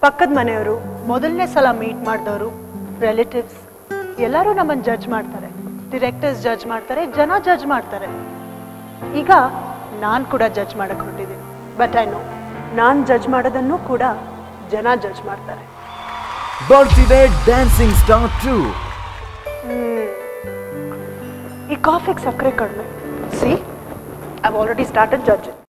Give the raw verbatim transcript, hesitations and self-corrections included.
ಪಕ್ಕದ ಮನೆಯವರು, ಮೊದಲನೇ ಸಲ ಮೀಟ್ ಮಾಡಿದವರು, ರಿಲೇಟಿವ್ಸ್ ಎಲ್ಲರೂ ನಮ್ಮನ್ನು ಜಡ್ಜ್ ಮಾಡ್ತಾರೆ. ಡಿರೆಕ್ಟರ್ಸ್ ಜಡ್ಜ್ ಮಾಡ್ತಾರೆ, ಜನ ಜಡ್ಜ್ ಮಾಡ್ತಾರೆ. ಈಗ ನಾನು ಕೂಡ ಜಡ್ಜ್ ಮಾಡಕ್ಕೆ ಹೊರಟಿದ್ದೀನಿ. ಬಟ್ ಐ ನೋ ನಾನು ಜಡ್ಜ್ ಮಾಡೋದನ್ನು ಕೂಡ ಜನ ಜಡ್ಜ್ ಮಾಡ್ತಾರೆ. ಬರ್ತಿದೆ ಡ್ಯಾನ್ಸಿಂಗ್ ಸ್ಟಾರ್ ಟು. ಈ ಕಾಫಿಗೆ ಸಕ್ಕರೆ ಕಡಿಮೆ. See I already started judging.